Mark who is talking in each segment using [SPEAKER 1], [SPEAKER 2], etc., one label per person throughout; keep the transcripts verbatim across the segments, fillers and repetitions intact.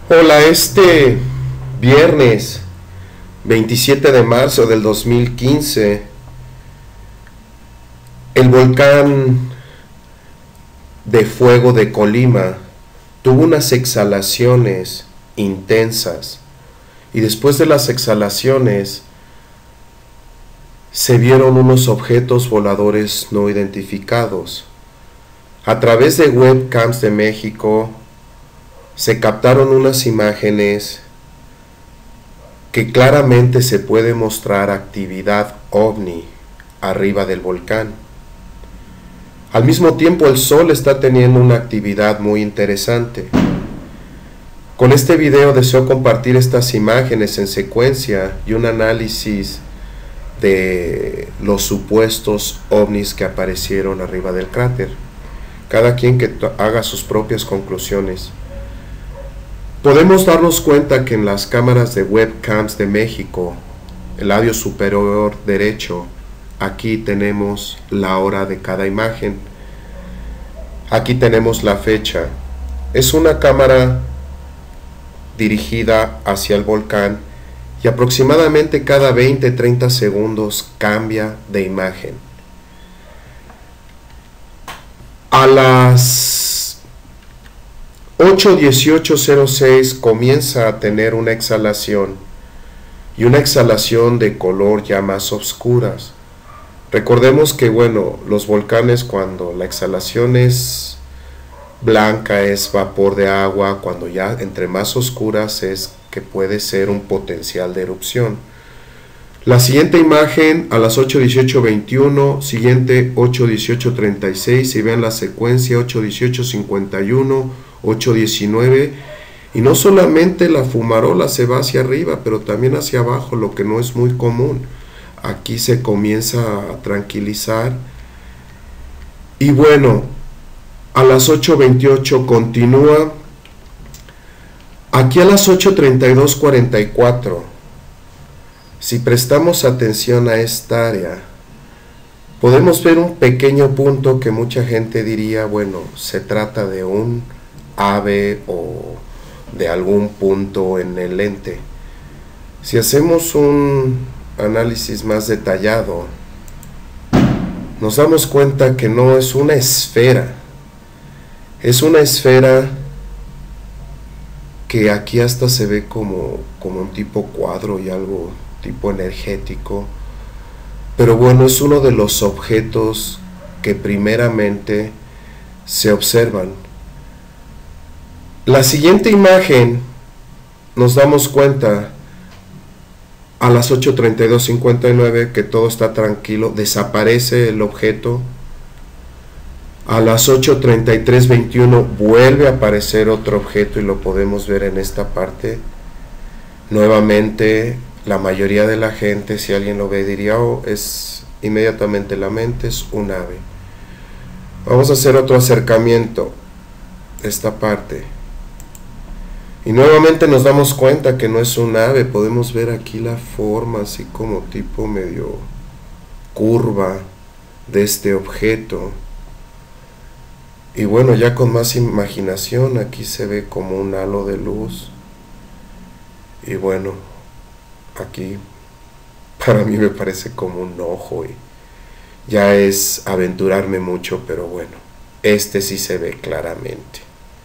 [SPEAKER 1] Hola, este viernes veintisiete de marzo del dos mil quince, el volcán de fuego de Colima tuvo unas exhalaciones intensas y después de las exhalaciones se vieron unos objetos voladores no identificados. A través de webcams de México se captaron unas imágenes que claramente se puede mostrar actividad ovni arriba del volcán. Al mismo tiempo, el Sol está teniendo una actividad muy interesante. Con este video deseo compartir estas imágenes en secuencia y un análisis de los supuestos ovnis que aparecieron arriba del cráter. Cada quien que haga sus propias conclusiones. Podemos darnos cuenta que en las cámaras de webcams de México, el lado superior derecho, aquí tenemos la hora de cada imagen. Aquí tenemos la fecha. Es una cámara dirigida hacia el volcán y aproximadamente cada veinte a treinta segundos cambia de imagen. A las ocho dieciocho cero seis comienza a tener una exhalación y una exhalación de color ya más oscuras. Recordemos que bueno, los volcanes, cuando la exhalación es blanca es vapor de agua, cuando ya entre más oscuras es que puede ser un potencial de erupción. La siguiente imagen a las ocho dieciocho veintiuno, siguiente ocho dieciocho treinta y seis, si vean la secuencia ocho dieciocho cincuenta y uno, ocho diecinueve, y no solamente la fumarola se va hacia arriba, pero también hacia abajo, lo que no es muy común. Aquí se comienza a tranquilizar y bueno, a las ocho veintiocho continúa. Aquí a las ocho treinta y dos cuarenta y cuatro, si prestamos atención a esta área, podemos ver un pequeño punto que mucha gente diría, bueno, se trata de un ave o de algún punto en el lente. Si hacemos un análisis más detallado, nos damos cuenta que no es una esfera, es una esfera que aquí hasta se ve como, como un tipo cuadro y algo tipo energético, pero bueno, es uno de los objetos que primeramente se observan. La siguiente imagen nos damos cuenta a las ocho treinta y dos cincuenta y nueve que todo está tranquilo, desaparece el objeto. A las ocho treinta y tres veintiuno vuelve a aparecer otro objeto y lo podemos ver en esta parte. Nuevamente, la mayoría de la gente, si alguien lo ve, diría, oh, es inmediatamente la mente, es un ave. Vamos a hacer otro acercamiento, esta parte. Y nuevamente nos damos cuenta que no es un ave, podemos ver aquí la forma así como tipo medio curva de este objeto. Y bueno, ya con más imaginación, aquí se ve como un halo de luz. Y bueno, aquí para mí me parece como un ojo y ya es aventurarme mucho, pero bueno, este sí se ve claramente.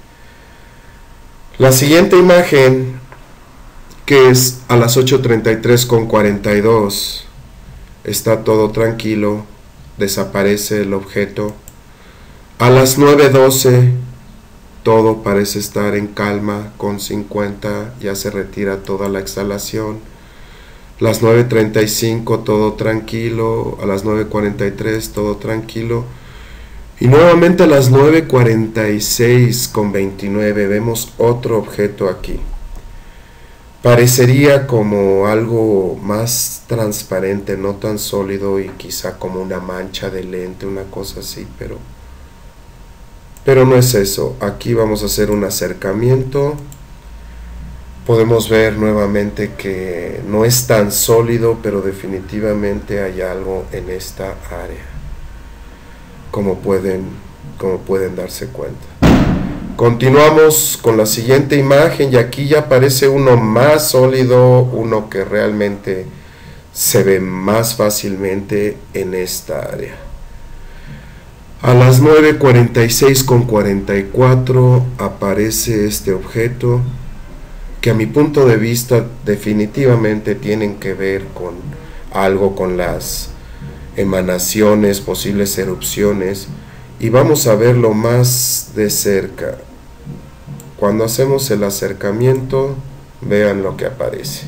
[SPEAKER 1] La siguiente imagen, que es a las ocho treinta y tres con cuarenta y dos, está todo tranquilo, desaparece el objeto. A las nueve doce todo parece estar en calma, con cincuenta ya se retira toda la exhalación. Las nueve treinta y cinco todo tranquilo, a las nueve cuarenta y tres todo tranquilo. Y nuevamente a las nueve cuarenta y seis con veintinueve vemos otro objeto aquí. Parecería como algo más transparente, no tan sólido y quizá como una mancha de lente, una cosa así, pero, pero no es eso. Aquí vamos a hacer un acercamiento. Podemos ver nuevamente que no es tan sólido, pero definitivamente hay algo en esta área. Como pueden, como pueden darse cuenta. Continuamos con la siguiente imagen y aquí ya aparece uno más sólido, uno que realmente se ve más fácilmente en esta área. A las nueve cuarenta y seis con cuarenta y cuatro aparece este objeto que a mi punto de vista definitivamente tienen que ver con algo, con las emanaciones, posibles erupciones, y vamos a verlo más de cerca. Cuando hacemos el acercamiento, vean lo que aparece.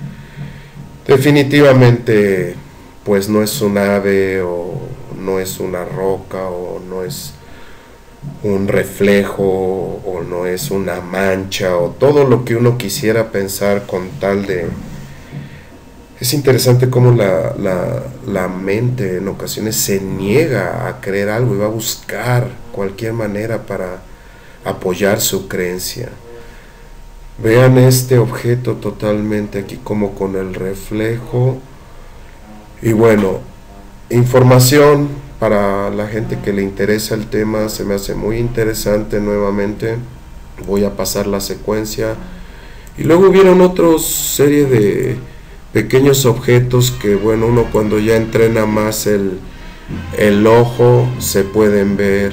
[SPEAKER 1] Definitivamente, pues no es un ave, o no es una roca, o no es un reflejo, o no es una mancha, o todo lo que uno quisiera pensar con tal de... Es interesante cómo la, la, la mente en ocasiones se niega a creer algo y va a buscar cualquier manera para apoyar su creencia. Vean este objeto totalmente aquí como con el reflejo. Y bueno, información para la gente que le interesa el tema, se me hace muy interesante. Nuevamente voy a pasar la secuencia. Y luego hubieron otra serie de pequeños objetos que, bueno, uno cuando ya entrena más el, el ojo, se pueden ver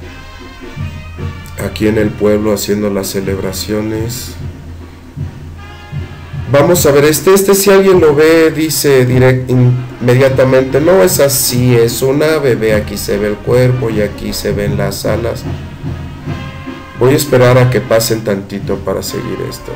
[SPEAKER 1] aquí en el pueblo haciendo las celebraciones. Vamos a ver, este, este si alguien lo ve, dice direct, inmediatamente, no es así, es un ave, ve, aquí se ve el cuerpo y aquí se ven las alas. Voy a esperar a que pasen tantito para seguir esto.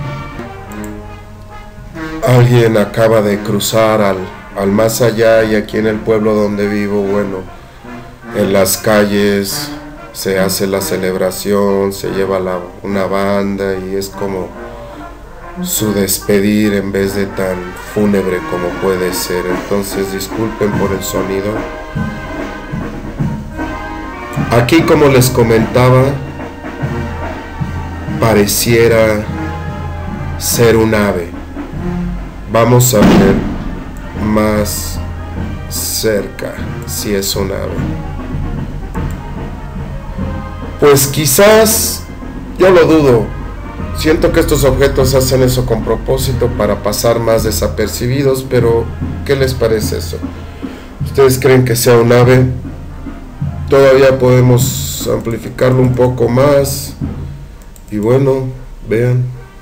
[SPEAKER 1] Alguien acaba de cruzar al, al más allá, y aquí en el pueblo donde vivo, bueno, en las calles se hace la celebración, se lleva la, una banda y es como su despedir en vez de tan fúnebre como puede ser. Entonces disculpen por el sonido. Aquí, como les comentaba, pareciera ser un ave. Vamos a ver más cerca si es un ave. Pues quizás, yo lo dudo. Siento que estos objetos hacen eso con propósito para pasar más desapercibidos, pero ¿qué les parece eso? ¿Ustedes creen que sea un ave? Todavía podemos amplificarlo un poco más. Y bueno, vean.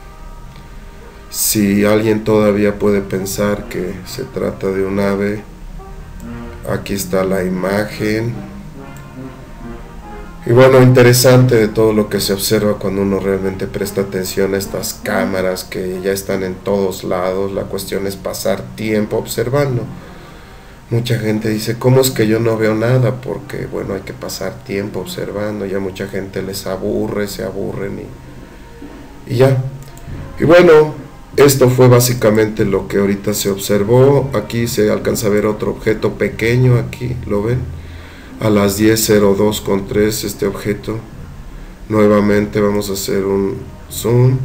[SPEAKER 1] Si alguien todavía puede pensar que se trata de un ave, aquí está la imagen. Y bueno, interesante de todo lo que se observa cuando uno realmente presta atención a estas cámaras que ya están en todos lados. La cuestión es pasar tiempo observando. Mucha gente dice, ¿cómo es que yo no veo nada? Porque bueno, hay que pasar tiempo observando. Ya mucha gente les aburre, se aburren y, y ya. Y bueno, esto fue básicamente lo que ahorita se observó. Aquí se alcanza a ver otro objeto pequeño, aquí, ¿lo ven? A las diez cero dos con tres este objeto. Nuevamente vamos a hacer un zoom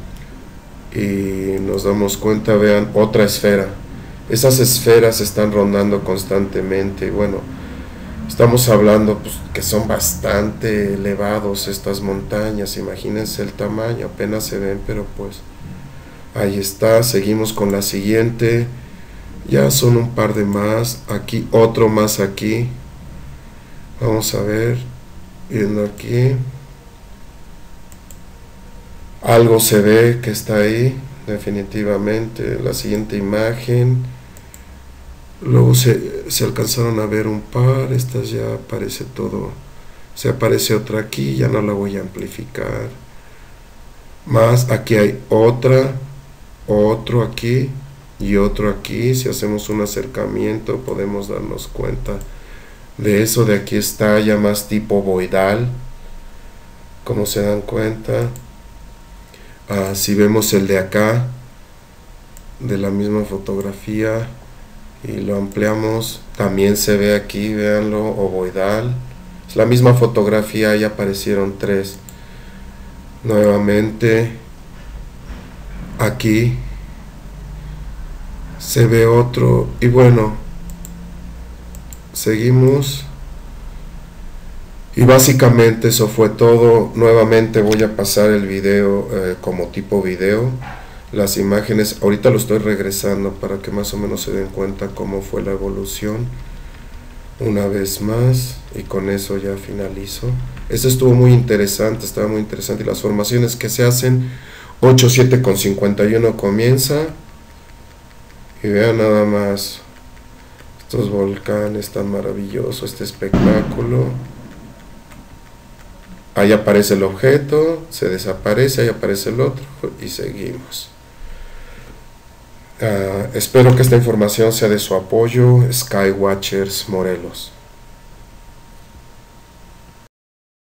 [SPEAKER 1] y nos damos cuenta, vean, otra esfera. Esas esferas están rondando constantemente. Y bueno, estamos hablando pues, que son bastante elevados estas montañas. Imagínense el tamaño, apenas se ven, pero pues ahí está. Seguimos con la siguiente. Ya son un par de más. Aquí otro más aquí. Vamos a ver, viendo aquí, algo se ve que está ahí, definitivamente. La siguiente imagen, luego se, se alcanzaron a ver un par, estas ya aparece todo, se aparece otra aquí, ya no la voy a amplificar más. Aquí hay otra, otro aquí y otro aquí. Si hacemos un acercamiento podemos darnos cuenta de eso. De aquí está ya más tipo boidal, como se dan cuenta. Ah, si vemos el de acá, de la misma fotografía, y lo ampliamos, también se ve aquí, véanlo, ovoidal. Es la misma fotografía, ya aparecieron tres. Nuevamente, aquí se ve otro, y bueno, seguimos. Y básicamente eso fue todo. Nuevamente voy a pasar el video eh, como tipo video. Las imágenes, ahorita lo estoy regresando para que más o menos se den cuenta cómo fue la evolución. Una vez más, y con eso ya finalizo. Esto estuvo muy interesante, estaba muy interesante. Y las formaciones que se hacen, ocho siete con cincuenta y uno comienza. Y vean nada más estos volcanes tan maravillosos, este espectáculo. Ahí aparece el objeto, se desaparece, ahí aparece el otro y seguimos. Uh, espero que esta información sea de su apoyo. Skywatchers Morelos.